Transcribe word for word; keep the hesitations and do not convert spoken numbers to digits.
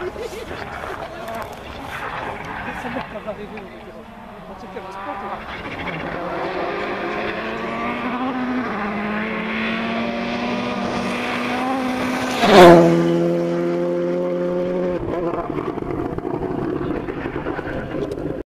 Ça m'a pas arrivé, on va dire. On sait qu'il y a un sport, là.